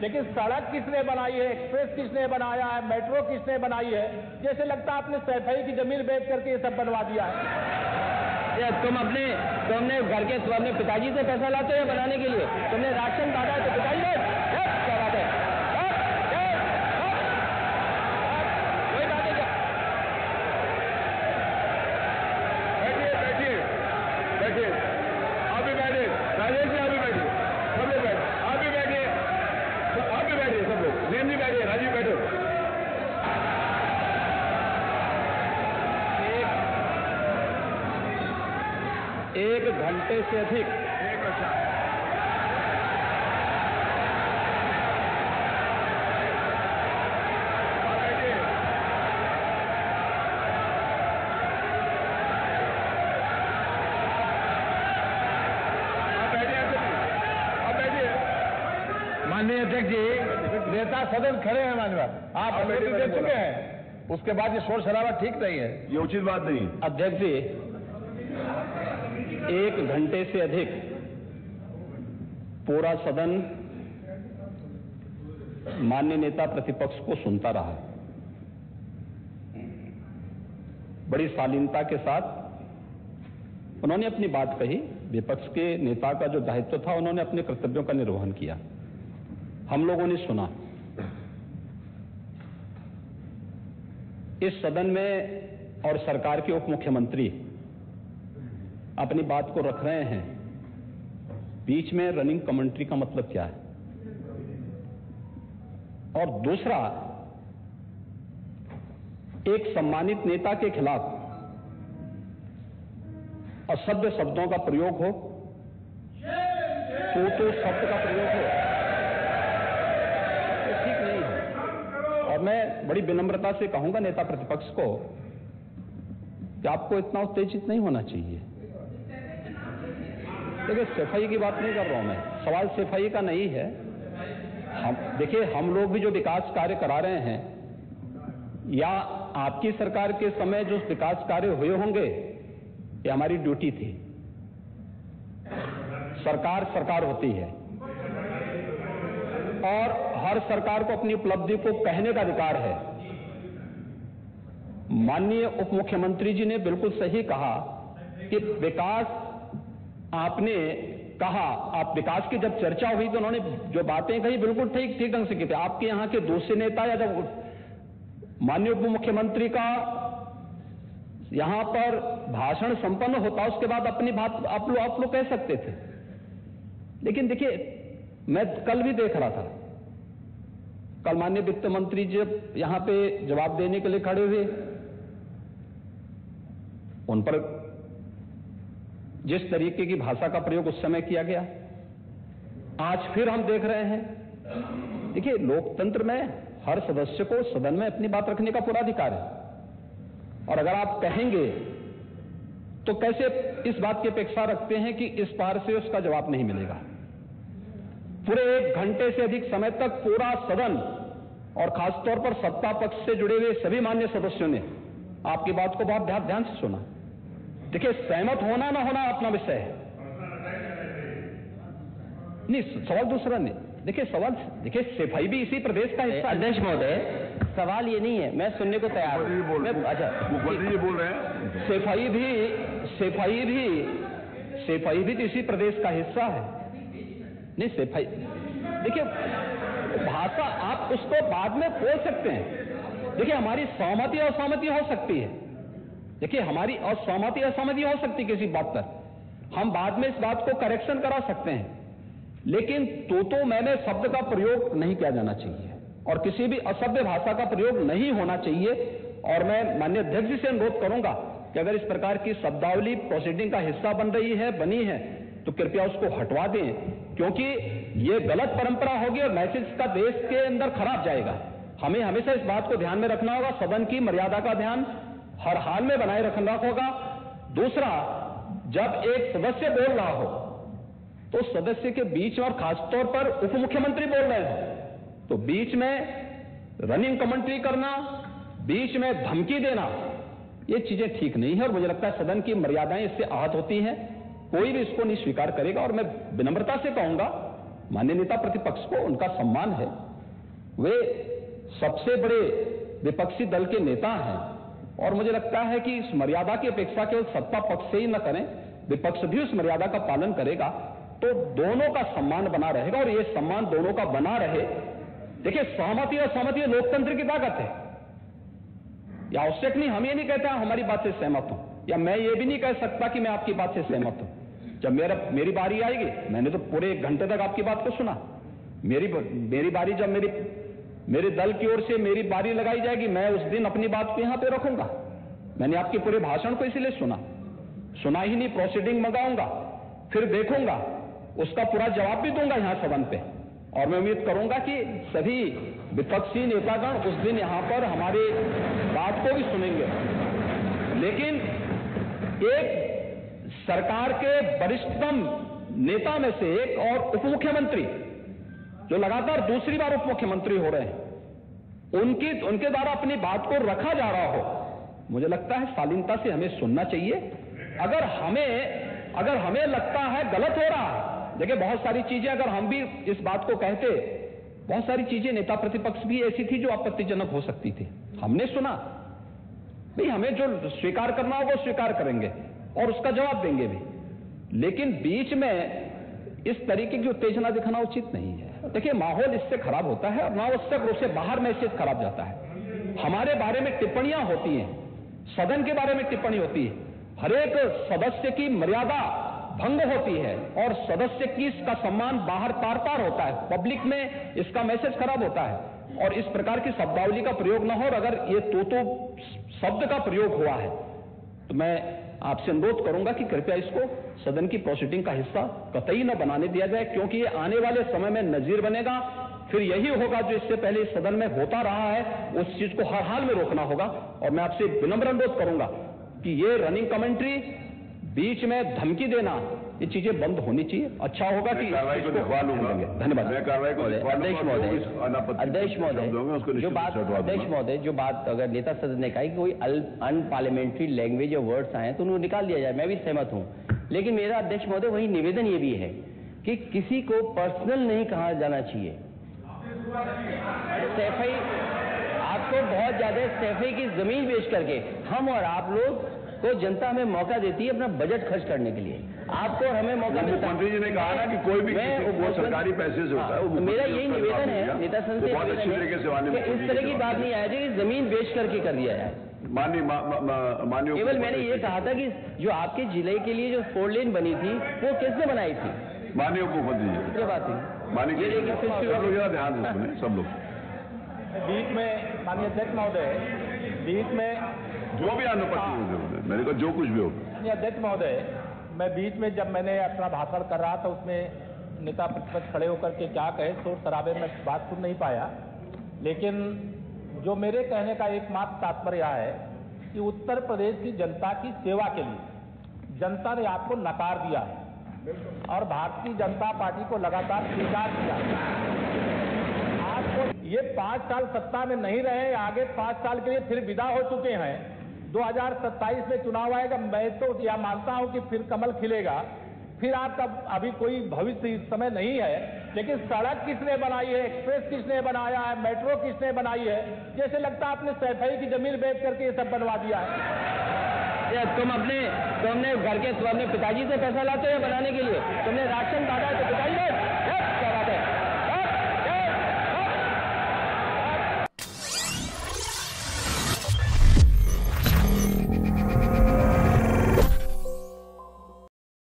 लेकिन सड़क किसने बनाई है, एक्सप्रेस किसने बनाया है, मेट्रो किसने बनाई है? जैसे लगता है आपने सैफई की जमीन बेच करके ये सब बनवा दिया है। तुमने घर के अपने पिताजी से पैसा लाते हो बनाने के लिए? तुमने राशन बांटा है तो पिताजी ने क्या बात है? कोई बात नहीं। बैठिए, आप भी बैठिए, राजेश जी आप भी बैठिए, सब लोग बैठे, आप भी बैठिए, सब लोग, नीम जी बैठिए, राजीव बैठो। एक घंटे से अधिक माननीय अध्यक्ष जी, नेता सदन खड़े हैं माननीय, आप अनुमति दे चुके हैं, उसके बाद ये शोर शराबा ठीक नहीं है, ये उचित बात नहीं। अध्यक्ष जी, एक घंटे से अधिक पूरा सदन माननीय नेता प्रतिपक्ष को सुनता रहा। बड़ी शालीनता के साथ उन्होंने अपनी बात कही। विपक्ष के नेता का जो दायित्व था, उन्होंने अपने कर्तव्यों का निर्वहन किया। हम लोगों ने सुना। इस सदन में और सरकार के उप मुख्यमंत्री अपनी बात को रख रहे हैं, बीच में रनिंग कमेंट्री का मतलब क्या है? और दूसरा, एक सम्मानित नेता के खिलाफ असभ्य शब्दों का प्रयोग हो, तो शब्द का प्रयोग हो, तो ठीक नहीं है। और मैं बड़ी विनम्रता से कहूंगा नेता प्रतिपक्ष को कि आपको इतना उत्तेजित नहीं होना चाहिए। देखिए, सफाई की बात नहीं कर रहा हूं मैं, सवाल सफाई का नहीं है। देखिए, हम लोग भी जो विकास कार्य करा रहे हैं, या आपकी सरकार के समय जो विकास कार्य हुए होंगे, ये हमारी ड्यूटी थी। सरकार सरकार होती है और हर सरकार को अपनी उपलब्धि को कहने का अधिकार है। माननीय उप मुख्यमंत्री जी ने बिल्कुल सही कहा कि विकास, आपने कहा, आप विकास की जब चर्चा हुई तो उन्होंने जो बातें कही बिल्कुल ठीक ढंग से की थी। आपके यहां के दूसरे नेता या जब माननीय उप मुख्यमंत्री का यहां पर भाषण संपन्न होता, उसके बाद अपनी बात आप लोग कह सकते थे। लेकिन देखिए, मैं कल भी देख रहा था, कल माननीय वित्त मंत्री जी यहां पे जवाब देने के लिए खड़े हुए, उन पर जिस तरीके की भाषा का प्रयोग उस समय किया गया, आज फिर हम देख रहे हैं। देखिए, लोकतंत्र में हर सदस्य को सदन में अपनी बात रखने का पूरा अधिकार है, और अगर आप कहेंगे तो कैसे इस बात की अपेक्षा रखते हैं कि इस पार से उसका जवाब नहीं मिलेगा? पूरे एक घंटे से अधिक समय तक पूरा सदन और खासतौर पर सत्ता पक्ष से जुड़े हुए सभी मान्य सदस्यों ने आपकी बात को बहुत ध्यान से सुना। देखिए, सहमत होना ना होना अपना विषय है, नहीं, सवाल दूसरा नहीं। देखिए, देखिए, सफाई भी इसी प्रदेश का हिस्सा। अध्यक्ष महोदय, सवाल ये नहीं है, मैं सुनने को तैयार हूं। अच्छा, ये बोल रहे हैं, सफाई भी तो इसी प्रदेश का हिस्सा है। नहीं, सफाई, देखिए, भाषा आप उसको बाद में बोल सकते हैं। देखिए, हमारी सहमति और असहमति हो सकती है। देखिए, हमारी असहमति असहमति हो सकती है किसी बात पर, हम बाद में इस बात को करेक्शन करा सकते हैं। लेकिन तो मैंने शब्द का प्रयोग नहीं किया जाना चाहिए और किसी भी असभ्य भाषा का प्रयोग नहीं होना चाहिए। और मैं माननीय अध्यक्ष जी से अनुरोध करूंगा कि अगर इस प्रकार की शब्दावली प्रोसीडिंग का हिस्सा बनी है तो कृपया उसको हटवा दें, क्योंकि ये गलत परंपरा होगी और मैसेज का देश के अंदर खराब जाएगा। हमें हमेशा इस बात को ध्यान में रखना होगा, सदन की मर्यादा का ध्यान हर हाल में बनाए रखना होगा। दूसरा, जब एक सदस्य बोल रहा हो तो सदस्य के बीच में, और खासतौर पर उप मुख्यमंत्री बोल रहे हो, तो बीच में रनिंग कमेंट्री करना, बीच में धमकी देना, ये चीजें ठीक नहीं है। और मुझे लगता है सदन की मर्यादाएं इससे आहत होती हैं, कोई भी इसको नहीं स्वीकार करेगा। और मैं विनम्रता से कहूंगा माननीय नेता प्रतिपक्ष को उनका सम्मान है, वे सबसे बड़े विपक्षी दल के नेता हैं और मुझे लगता है कि इस मर्यादा की अपेक्षा केवल सत्ता पक्ष से ही न करें, विपक्ष भी उस मर्यादा का पालन करेगा तो दोनों का सम्मान बना रहेगा और ये सम्मान दोनों का बना रहे। देखिए, सहमति और सहमति लोकतंत्र की ताकत है। या आवश्यक नहीं, हम ये नहीं कहते हमारी बात से सहमत हूं, या मैं ये भी नहीं कह सकता कि मैं आपकी बात से सहमत हूं। जब मेरी बारी आएगी, मैंने तो पूरे 1 घंटे तक आपकी बात को सुना, मेरी बारी जब मेरे दल की ओर से मेरी बारी लगाई जाएगी, मैं उस दिन अपनी बात को यहां पे रखूंगा। मैंने आपके पूरे भाषण को इसीलिए सुना ही नहीं, प्रोसीडिंग मंगाऊंगा, फिर देखूंगा, उसका पूरा जवाब भी दूंगा यहां सदन पे। और मैं उम्मीद करूंगा कि सभी विपक्षी नेतागण उस दिन यहां पर हमारी बात को भी सुनेंगे। लेकिन एक सरकार के वरिष्ठतम नेता में से एक और उप मुख्यमंत्री जो लगातार दूसरी बार उप मुख्यमंत्री हो रहे हैं, उनके द्वारा अपनी बात को रखा जा रहा हो, मुझे लगता है शालीनता से हमें सुनना चाहिए। अगर हमें लगता है गलत हो रहा है, देखिए बहुत सारी चीजें अगर हम भी इस बात को कहते, बहुत सारी चीजें नेता प्रतिपक्ष भी ऐसी थी जो आपत्तिजनक हो सकती थी, हमने सुना। भाई, हमें जो स्वीकार करना होगा वो स्वीकार करेंगे और उसका जवाब देंगे भी, लेकिन बीच में इस तरीके की उत्तेजना दिखाना उचित नहीं है। देखिए, माहौल इससे खराब होता है और अनावश्यक रूप से बाहर मैसेज खराब जाता है। हमारे बारे में टिप्पणियां होती हैं, सदन के बारे में टिप्पणी होती है, हर एक सदस्य की मर्यादा भंग होती है और सदस्य की इसका सम्मान बाहर तार तार होता है, पब्लिक में इसका मैसेज खराब होता है और इस प्रकार की शब्दावली का प्रयोग न हो। और अगर ये तो शब्द का प्रयोग हुआ है तो मैं आपसे अनुरोध करूंगा कि कृपया इसको सदन की प्रोसीडिंग का हिस्सा कतई न बनाने दिया जाए, क्योंकि ये आने वाले समय में नजीर बनेगा। फिर यही होगा जो इससे पहले इस सदन में होता रहा है, उस चीज को हर हाल में रोकना होगा। और मैं आपसे विनम्र अनुरोध करूंगा कि ये रनिंग कमेंट्री, बीच में धमकी देना, ये चीजें बंद होनी चाहिए। अच्छा होगा कि कार्रवाई को लिखवा लूंगा। धन्यवाद। मैं कार्रवाई को अध्यक्ष महोदय, जो बात अगर नेता सदन ने कहा कि कोई अनपार्लियामेंट्री लैंग्वेज या वर्ड्स आए तो उनको निकाल दिया जाए, मैं भी सहमत हूं। लेकिन मेरा अध्यक्ष महोदय वही निवेदन ये भी है कि किसी को पर्सनल नहीं कहा जाना चाहिए। सैफई, आपको बहुत ज्यादा सैफई की जमीन बेच करके हम और आप लोग को जनता हमें मौका देती है अपना बजट खर्च करने के लिए, आपको और हमें मौका मिलता है। मुख्यमंत्री जी ने कहा ना कि कोई भी वो सरकारी पैसे से होता है। तो मेरा यही निवेदन है नेता संसद से, बहुत अच्छी तरीके से इस तरह की बात नहीं आए कि जमीन बेच करके कर दिया जाए। माननीय केवल मैंने ये कहा था कि जो आपके जिले के लिए जो 4 लेन बनी थी वो किसने बनाई थी? माननीय उप मुख्यमंत्री जी। क्या बात है? माननीय सब लोग ध्यान से सुने, सब लोग। बीच में माननीय अध्यक्ष महोदय, बीच में जो भी अनुपस्थित मैंने कहा जो कुछ भी हो। माननीय अध्यक्ष महोदय, मैं बीच में जब मैंने अपना भाषण कर रहा था उसमें नेता प्रतिपक्ष खड़े होकर के क्या कहे, शोर शराबे में बात सुन नहीं पाया। लेकिन जो मेरे कहने का एकमात्र तात्पर्य है कि उत्तर प्रदेश की जनता की सेवा के लिए जनता ने आपको नकार दिया है और भारतीय जनता पार्टी को लगातार स्वीकार किया। आपको ये 5 साल सत्ता में नहीं रहे, आगे 5 साल के लिए फिर विदा हो चुके हैं। 2027 में चुनाव आएगा, मैं तो यह मानता हूं कि फिर कमल खिलेगा, फिर आपका अभी कोई भविष्य इस समय नहीं है। लेकिन सड़क किसने बनाई है, एक्सप्रेस किसने बनाया है, मेट्रो किसने बनाई है, जैसे लगता है आपने सैफई की जमीन बेच करके ये सब बनवा दिया है। तुम अपने घर के अपने पिताजी से पैसा लाते हो बनाने के लिए? तुमने राशन